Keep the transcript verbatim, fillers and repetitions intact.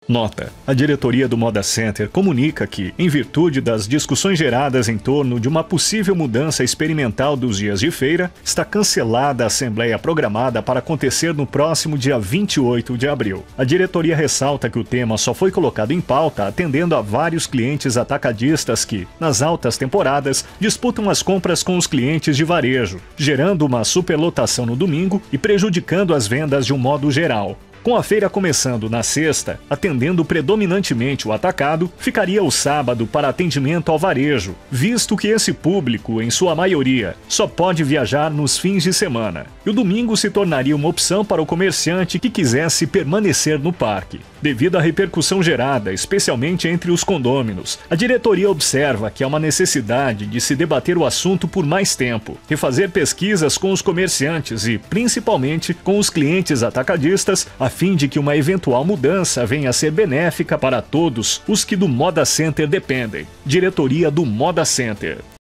Nota: a diretoria do Moda Center comunica que, em virtude das discussões geradas em torno de uma possível mudança experimental dos dias de feira, está cancelada a assembleia programada para acontecer no próximo dia vinte e oito de abril. A diretoria ressalta que o tema só foi colocado em pauta atendendo a vários clientes atacadistas que, nas altas temporadas, disputam as compras com os clientes de varejo, gerando uma superlotação no domingo e prejudicando as vendas de um modo geral. Com a feira começando na sexta, atendendo predominantemente o atacado, ficaria o sábado para atendimento ao varejo, visto que esse público, em sua maioria, só pode viajar nos fins de semana. E o domingo se tornaria uma opção para o comerciante que quisesse permanecer no parque. Devido à repercussão gerada, especialmente entre os condôminos, a diretoria observa que há uma necessidade de se debater o assunto por mais tempo, refazer pesquisas com os comerciantes e, principalmente, com os clientes atacadistas, a fim de que uma eventual mudança venha a ser benéfica para todos os que do Moda Center dependem. Diretoria do Moda Center.